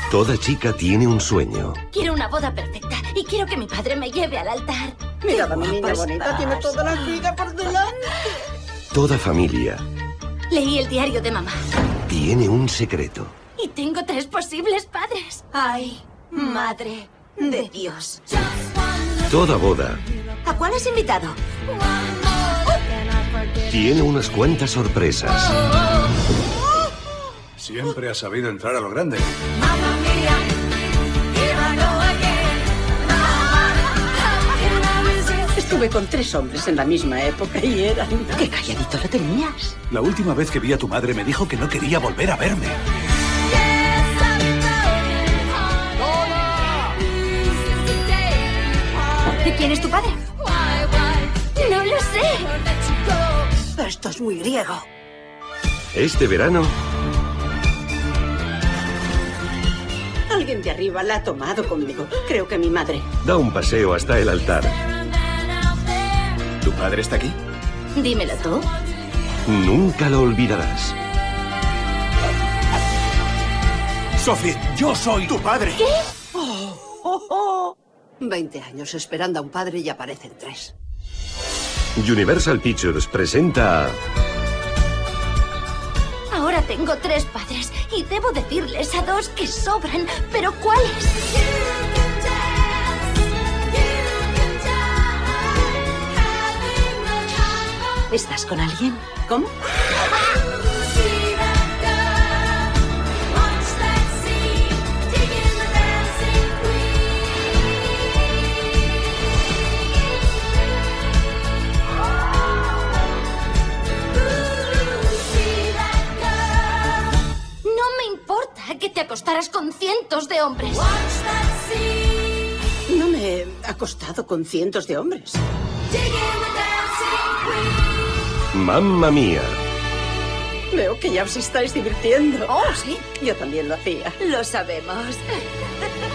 Toda chica tiene un sueño. Quiero una boda perfecta y quiero que mi padre me lleve al altar. Mira, mi niña bonita, tiene toda la vida por delante. Toda familia Leí el diario de mamá. tiene un secreto. Y tengo 3 posibles padres. Ay, madre de Dios. Toda boda ¿A cuál has invitado? tiene unas cuantas sorpresas. Siempre has sabido entrar a lo grande. Estuve con 3 hombres en la misma época y eran... ¡Qué calladito lo tenías! La última vez que vi a tu madre me dijo que no quería volver a verme. ¿Y quién es tu padre? No lo sé. Esto es muy griego. Este verano, Alguien de arriba la ha tomado conmigo. Creo que mi madre. da un paseo hasta el altar. ¿Tu padre está aquí? Dímelo tú. Nunca lo olvidarás. Sophie, yo soy tu padre. 20 años esperando a un padre y aparecen 3. Universal Pictures presenta Ahora tengo 3 padres y debo decirles a 2 que sobran. ¿Pero cuáles? ¿Estás con alguien? ¿Cómo? No me importa que te acostaras con cientos de hombres. No me he acostado con cientos de hombres. Mamma Mía. Veo que ya os estáis divirtiendo. Oh, sí. Yo también lo hacía. Lo sabemos.